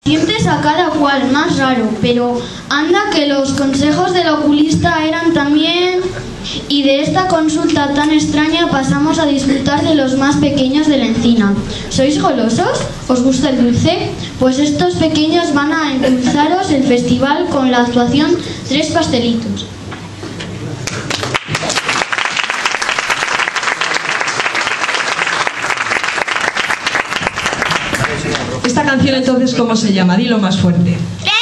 Sientes a cada cual más raro, pero anda que los consejos del oculista eran también... Y de esta consulta tan extraña pasamos a disfrutar de los más pequeños de la encina. ¿Sois golosos? ¿Os gusta el dulce? Pues estos pequeños van a endulzaros el festival con la actuación Tres Pastelitos. Esta canción entonces, ¿cómo se llama? Dilo más fuerte.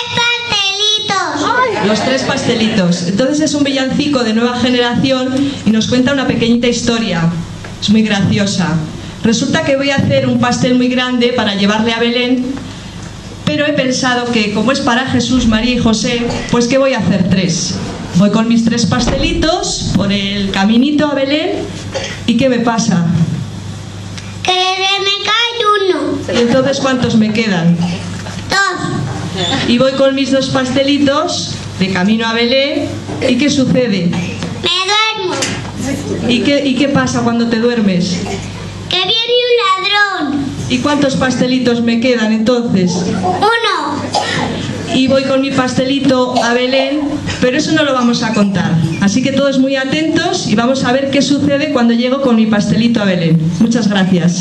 Los Tres Pastelitos. Entonces es un villancico de nueva generación y nos cuenta una pequeñita historia. Es muy graciosa. Resulta que voy a hacer un pastel muy grande para llevarle a Belén, pero he pensado que como es para Jesús, María y José, pues que voy a hacer tres. Voy con mis tres pastelitos por el caminito a Belén y ¿qué me pasa? Que me cae uno. ¿Y entonces cuántos me quedan? Dos. Y voy con mis dos pastelitos de camino a Belén ¿y qué sucede? Me duermo. ¿Y qué pasa cuando te duermes? Que viene un ladrón. ¿Y cuántos pastelitos me quedan entonces? Uno. Y voy con mi pastelito a Belén, pero eso no lo vamos a contar. Así que todos muy atentos y vamos a ver qué sucede cuando llego con mi pastelito a Belén. Muchas gracias.